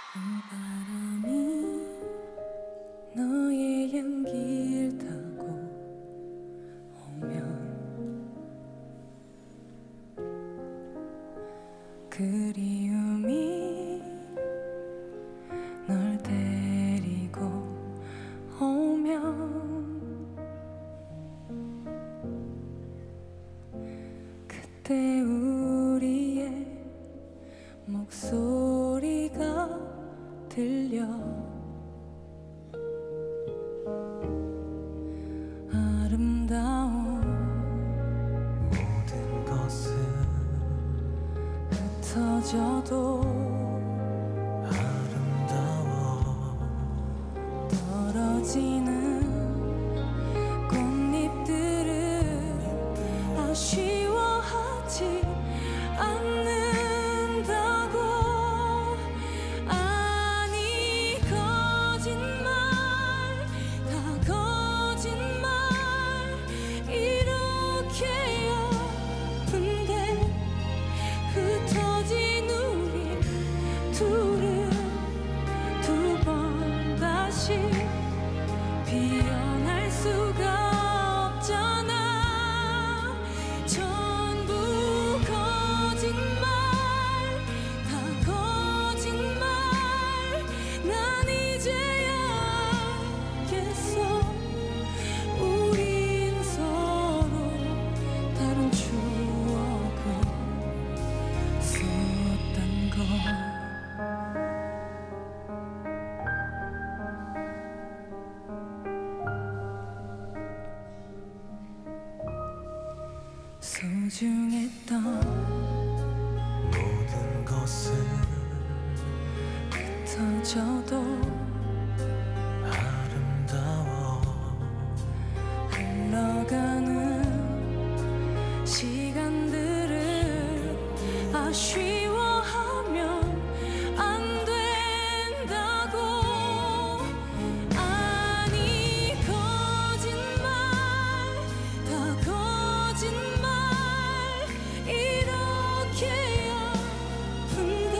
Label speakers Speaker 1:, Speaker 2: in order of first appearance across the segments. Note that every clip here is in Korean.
Speaker 1: 바람이 너의 향기를 타고 오면 그리움이 널 데리고 오면 그때 우리의 목소리가 들려 아름다운
Speaker 2: 모든 것은
Speaker 1: 흩어져도
Speaker 2: 아름다워
Speaker 1: 떨어지는 꽃잎들을 아쉬워하지 않는다고. 아니 거짓말 다 거짓말 이렇게 아픈데 흩어진 우리 둘은 두 번 다시 피어날 수가 없잖아. 전부 거짓말 다 거짓말. 난 이제야 알겠어. 우린 서로 다른 추억을 썼단 걸. 소중했던
Speaker 2: 모든 것은
Speaker 1: 흩어져도
Speaker 2: 아름다워
Speaker 1: 흘러가는 시간들을 아쉬워하면 안 된다고. 아니 거짓말 다 거짓말 이렇게 아픈데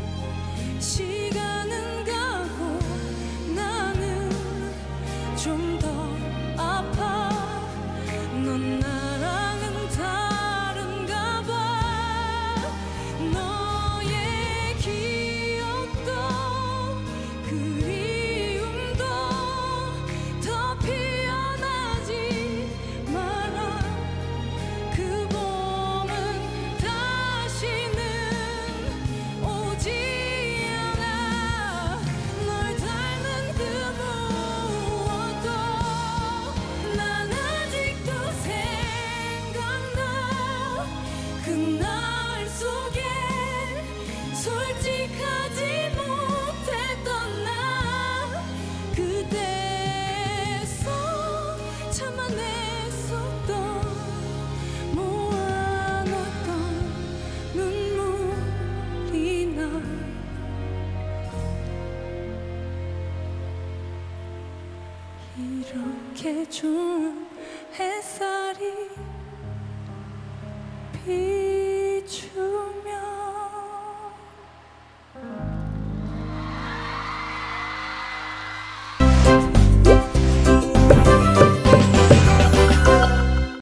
Speaker 1: 시간은 가고 나는 좀 더 아파. 넌 나랑은 다른가 봐. 너의 기억도 그리움도 더 피어나지 마라. 그 봄은 다시는 오지 않아. 널 닮은 그 무엇도 난 아직도 생각나. 그날 속에 솔직하지 못했던 나 그대에서 참아냈었던 모아놨던 눈물이 나. 이렇게 좋은 햇살이